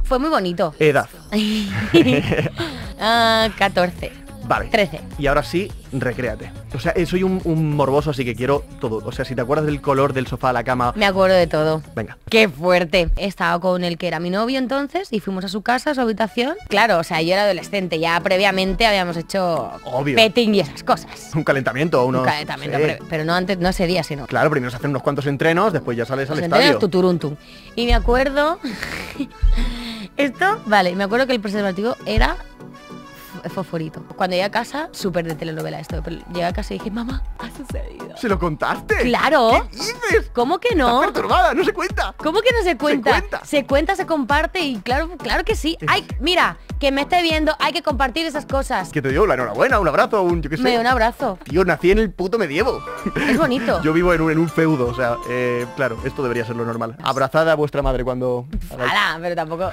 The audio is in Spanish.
Fue muy bonito. Edad. 14. Vale. 13. Y ahora sí, recréate. O sea, soy un morboso, así que quiero todo. O sea, si te acuerdas del color del sofá, la cama... Me acuerdo de todo. Venga. ¡Qué fuerte! Estaba con el que era mi novio entonces y fuimos a su casa, a su habitación. Claro, o sea, yo era adolescente, ya previamente habíamos hecho Obvio. petting y esas cosas. Un calentamiento, Un calentamiento, Sí. pero no antes, no ese día, sino... Claro, primero se hacen unos cuantos entrenos, después ya sales al Los entrenos, estadio. tuturuntum. Y me acuerdo... Esto, vale, me acuerdo que el preservativo era... fosforito. Cuando llegué a casa, súper de telenovela esto, pero llegué a casa y dije, mamá, ha sucedido. ¿Se lo contaste? ¡Claro! ¿Qué dices? ¿Cómo que no? Estás perturbada, no se cuenta. ¿Cómo que no se cuenta? cuenta. Se cuenta, se comparte y claro que sí. Ay, mira, que me esté viendo, hay que compartir esas cosas. Que te digo la enhorabuena, un abrazo, yo qué sé. Me dio un abrazo. Tío, nací en el puto medievo. Es bonito. Yo vivo en un feudo, o sea, claro, esto debería ser lo normal. Abrazad a vuestra madre cuando... Ala, pero tampoco...